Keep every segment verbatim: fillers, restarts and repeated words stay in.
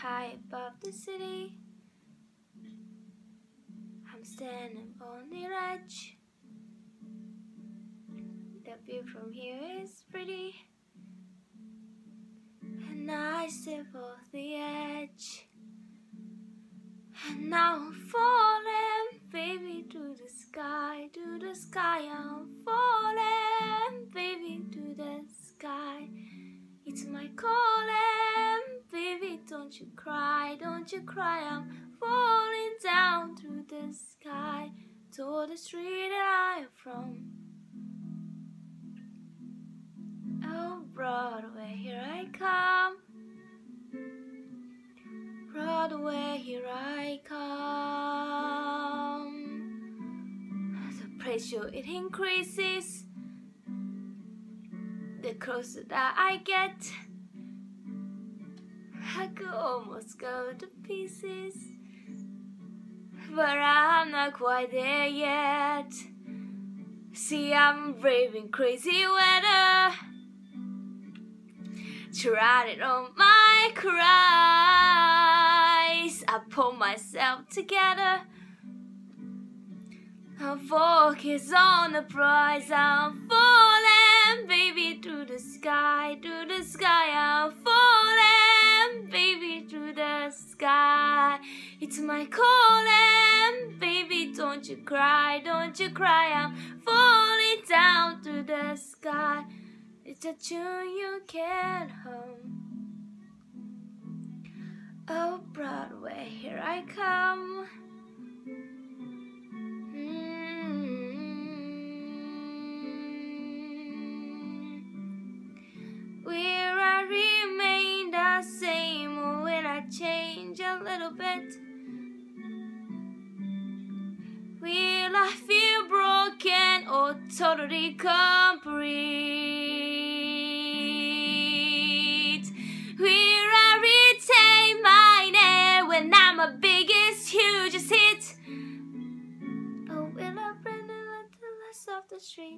high above the city. I'm standing on the ledge. The view from here is pretty, and I step off the edge. And now I'm falling, baby, to the sky, to the sky. I'm falling, baby, to the sky. It's my calling, baby, don't you cry, don't you cry. I'm falling down through the sky to the street that I am from. Oh, Broadway, here I come. Broadway, here I come. The pressure, it increases the closer that I get. I could almost go to pieces, but I'm not quite there yet. See, I'm braving crazy weather, trying on my cries. I pull myself together, I'm focused on the prize. I'm falling, baby, to the sky, to the sky. I'm falling, baby, to the sky. It's my calling, baby, don't you cry, don't you cry. I'm falling down to the sky. It's a tune you can't hum. Oh, Broadway, here I come. Will I remain the same, or will I change a little bit? Will I feel broken or totally complete? Will I retain my name when I'm a biggest, hugest hit? Or will I bring a little less off the street?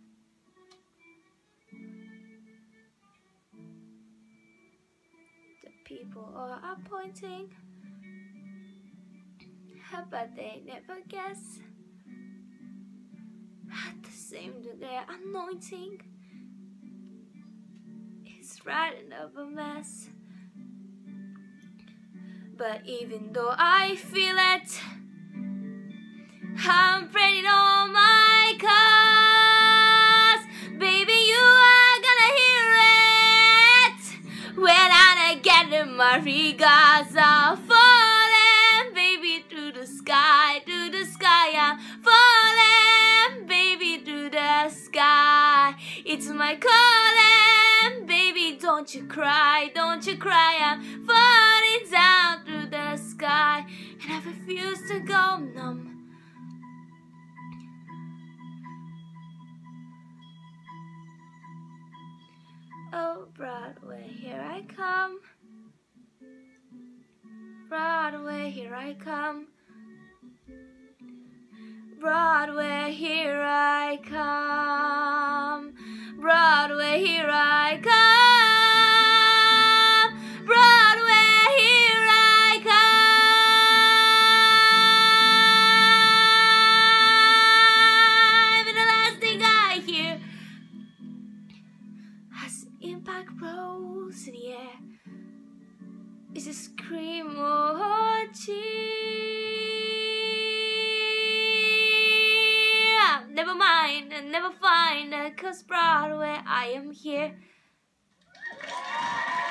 People are pointing, but they never guess at the same degree. Anointing is writing up a mess. But even though I feel it, I'm praying on my cause. Baby, you are gonna hear it when I get in my regards. I'm falling, baby, to the sky, to the sky. I'm falling, baby, to the sky. It's my calling, baby, don't you cry, don't you cry. I'm falling down to the sky, and I refuse to go numb. Oh, Broadway, here I come. Broadway, here I come. Broadway, here I come. Broadway, here I come. Broadway, here I come. And the last thing I hear as impact rolls in the air is a scream or cheer. Never mind, never find, 'cause Broadway, I am here.